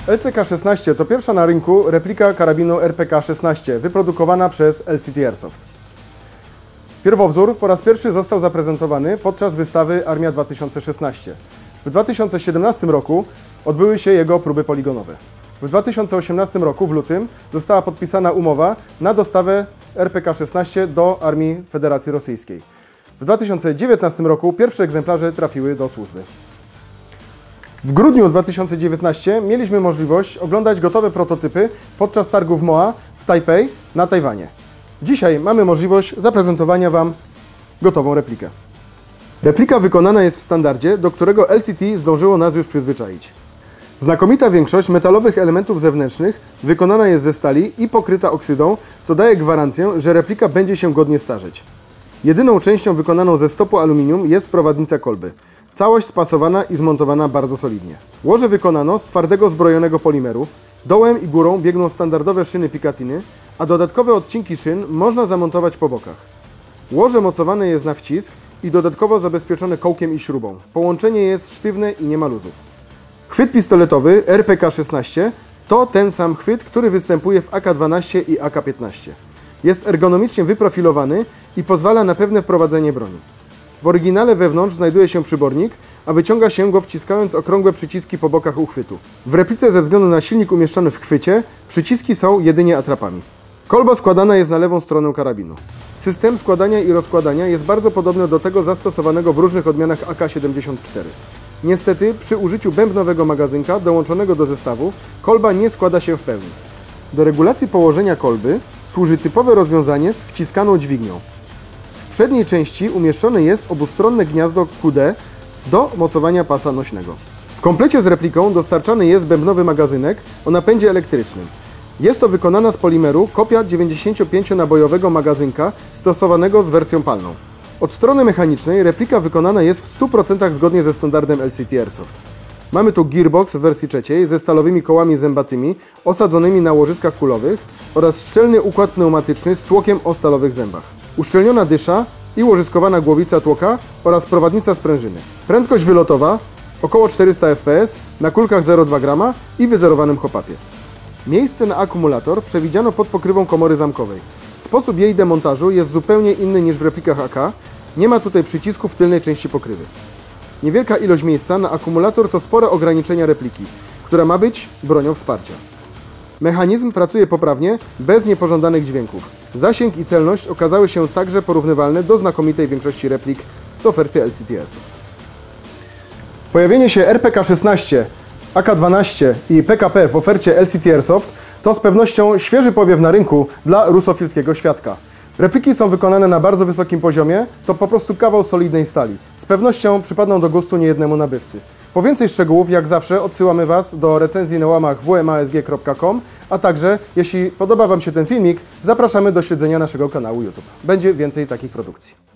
LCK-16 to pierwsza na rynku replika karabinu RPK-16 wyprodukowana przez LCT Airsoft. Pierwowzór po raz pierwszy został zaprezentowany podczas wystawy Armia 2016. W 2017 roku odbyły się jego próby poligonowe. W 2018 roku w lutym została podpisana umowa na dostawę RPK-16 do Armii Federacji Rosyjskiej. W 2019 roku pierwsze egzemplarze trafiły do służby. W grudniu 2019 mieliśmy możliwość oglądać gotowe prototypy podczas targów MOA w Tajpej na Tajwanie. Dzisiaj mamy możliwość zaprezentowania Wam gotową replikę. Replika wykonana jest w standardzie, do którego LCT zdążyło nas już przyzwyczaić. Znakomita większość metalowych elementów zewnętrznych wykonana jest ze stali i pokryta oksydą, co daje gwarancję, że replika będzie się godnie starzeć. Jedyną częścią wykonaną ze stopu aluminium jest prowadnica kolby. Całość spasowana i zmontowana bardzo solidnie. Łoże wykonano z twardego zbrojonego polimeru. Dołem i górą biegną standardowe szyny Picatinny, a dodatkowe odcinki szyn można zamontować po bokach. Łoże mocowane jest na wcisk i dodatkowo zabezpieczone kołkiem i śrubą. Połączenie jest sztywne i nie ma luzów. Chwyt pistoletowy RPK-16 to ten sam chwyt, który występuje w AK-12 i AK-15. Jest ergonomicznie wyprofilowany i pozwala na pewne prowadzenie broni. W oryginale wewnątrz znajduje się przybornik, a wyciąga się go wciskając okrągłe przyciski po bokach uchwytu. W replice ze względu na silnik umieszczony w chwycie, przyciski są jedynie atrapami. Kolba składana jest na lewą stronę karabinu. System składania i rozkładania jest bardzo podobny do tego zastosowanego w różnych odmianach AK-74. Niestety, przy użyciu bębnowego magazynka dołączonego do zestawu, kolba nie składa się w pełni. Do regulacji położenia kolby służy typowe rozwiązanie z wciskaną dźwignią. W przedniej części umieszczone jest obustronne gniazdo QD do mocowania pasa nośnego. W komplecie z repliką dostarczany jest bębnowy magazynek o napędzie elektrycznym. Jest to wykonana z polimeru kopia 95-nabojowego magazynka stosowanego z wersją palną. Od strony mechanicznej replika wykonana jest w 100% zgodnie ze standardem LCT Airsoft. Mamy tu gearbox w wersji trzeciej ze stalowymi kołami zębatymi osadzonymi na łożyskach kulowych oraz szczelny układ pneumatyczny z tłokiem o stalowych zębach. Uszczelniona dysza i łożyskowana głowica tłoka oraz prowadnica sprężyny. Prędkość wylotowa około 400 fps na kulkach 0,2 g i wyzerowanym hopapie. Miejsce na akumulator przewidziano pod pokrywą komory zamkowej. Sposób jej demontażu jest zupełnie inny niż w replikach AK. Nie ma tutaj przycisku w tylnej części pokrywy. Niewielka ilość miejsca na akumulator to spore ograniczenia repliki, która ma być bronią wsparcia. Mechanizm pracuje poprawnie, bez niepożądanych dźwięków. Zasięg i celność okazały się także porównywalne do znakomitej większości replik z oferty LCT Airsoft. Pojawienie się RPK-16, AK-12 i PKP w ofercie LCT Airsoft to z pewnością świeży powiew na rynku dla rusofilskiego świadka. Repliki są wykonane na bardzo wysokim poziomie, to po prostu kawał solidnej stali. Z pewnością przypadną do gustu niejednemu nabywcy. Po więcej szczegółów, jak zawsze, odsyłamy Was do recenzji na łamach wmasg.com, a także, jeśli podoba Wam się ten filmik, zapraszamy do śledzenia naszego kanału YouTube. Będzie więcej takich produkcji.